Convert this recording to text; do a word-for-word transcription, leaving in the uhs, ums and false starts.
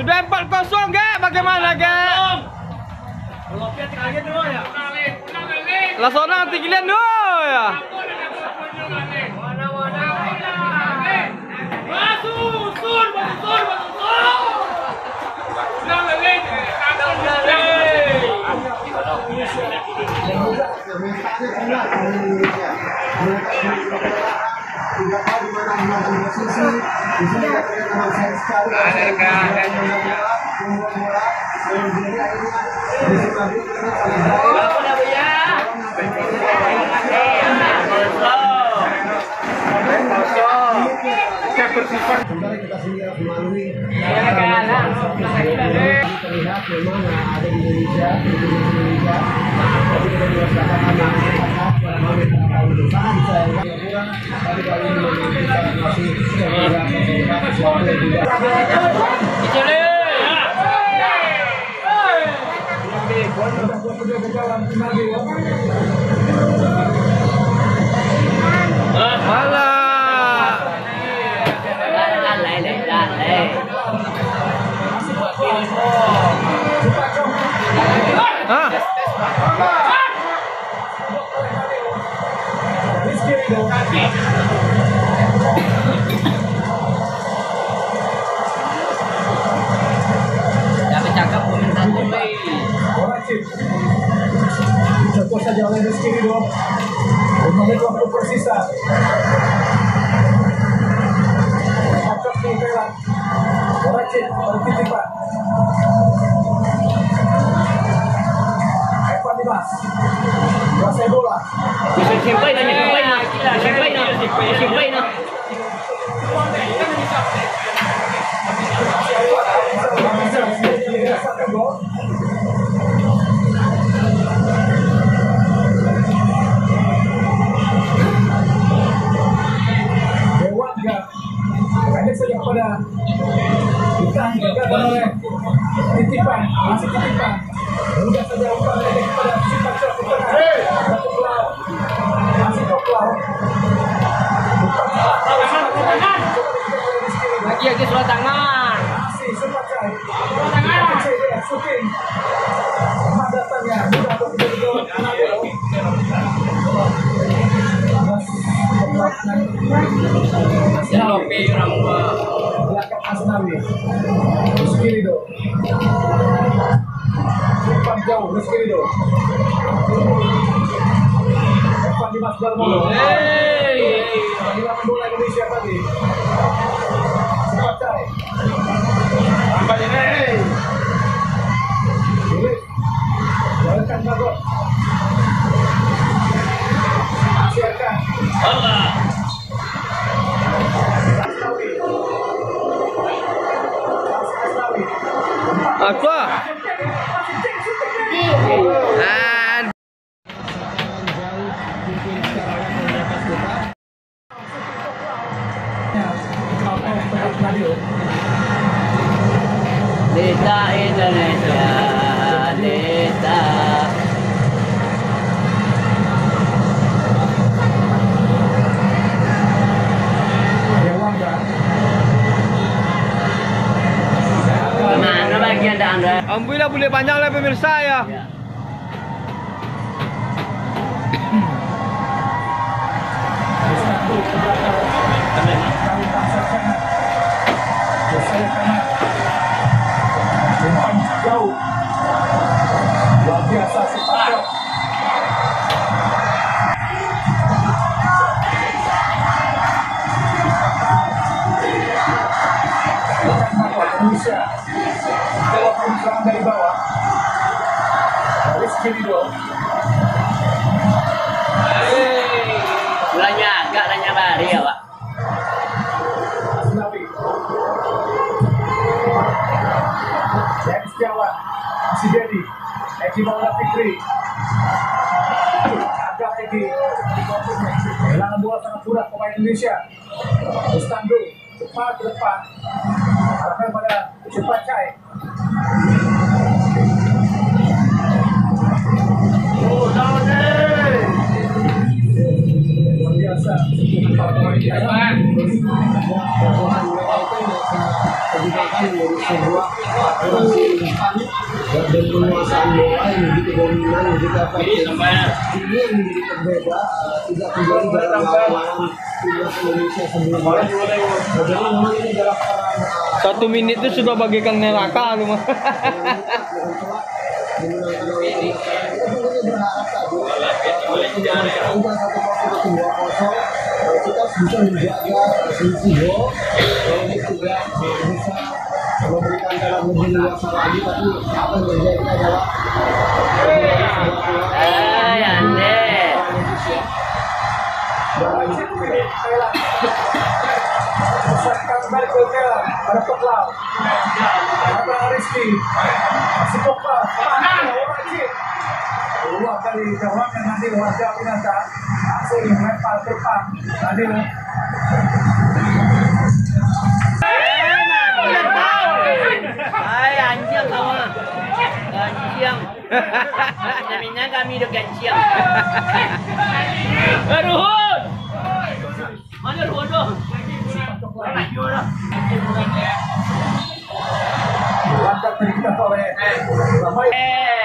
Sudah empat kosong, Ge. Bagaimana, Ge? Lah sonang tinggilan dulu ya. Masuk, sur, masuk, masuk. Nah, lele. Kembali kita sini harus melalui terlihat memang ada di Indonesia, di Indonesia, tapi kita juga sedang mengamankan para wanita kaum tahan saya kurang, tapi kali ini kita masih segera sesuatu yang juga. Malah. Hah? Jangan cakap komentar baik. Cukup saja oleh Rizky Ridho. lima menit waktu tersisa. Cakap di Pelan. Racit bertitipan. Evan Dimas. Kuasai bola. Simpai na, simpai na, simpai na, simpai na. Dewangga hanya saja pada ditahan gagal oleh titipan, masih titipan. Mudah saja umpan kepada Sifat Syah di tengah. Satu pelau, masih koplau. Lagi lagi surat tangan. Masih Sifat Syah. Tangan. Shooting. Madatannya mudah untuk menjadi Ya, oke, rambut. belakang Asnawi. Rizky Ridho. Simpan jauh Rizky Ridho. Evan Dimas Darmono. Kehilangan bola Indonesia tadi. Sepacai. Tambah ini. Sulit. Jalankan Bagot. Siarkan. Allah. Apa? Dan Desa Indonesia, desa. Mana bagian Anda? alhamdulillah boleh panjang lah pemirsa ya. Jauh. Luar biasa Sifat. Indonesia walaupun serang dari bawah. Rizky Ridho. Mulanya agak nanya bari ya, Pak. Nabi. Dennis Jawa. Si Dedi. Eki Maulana Fikri. Agak Eki. Kehilangan bola sangat mudah pemain Indonesia. Mustandu. Cepat ke depan. Arahkan pada Sepacai. Oh, down there. Luar biasa. Pemain digunakan menjadi sebuah operasi instan dan penguasaan bola yang begitu dominan, begitu efektif. Ini yang menjadi berbeda, tidak terjadi dalam lawan timnas Indonesia sebelumnya. Jadi memang ini adalah peran Satu menit itu sudah bagaikan neraka lu mah. dimenangkan oleh timnas. Kita tentunya berharap tadi oleh tim kita satu kosong atau dua kosong kita bisa menjaga selisih gol, ini juga bisa memberikan jalan lebih luas lagi, tapi apa yang terjadi adalah Ay, ande. Usahakan kembali ke Kela, pada Peklau. Ada Rizky, masih Pokla, mana wajib. Keluar dari jawabnya Nadil, wajah Pinata. Langsung melempar ke depan, Nadil. Ay, anjing kau mah. Ganjiang. Namanya kami udah ganjiang. Eh, Ruhun. Mana Ruhun tu? Langkah terlihat oleh Ramai. Eh,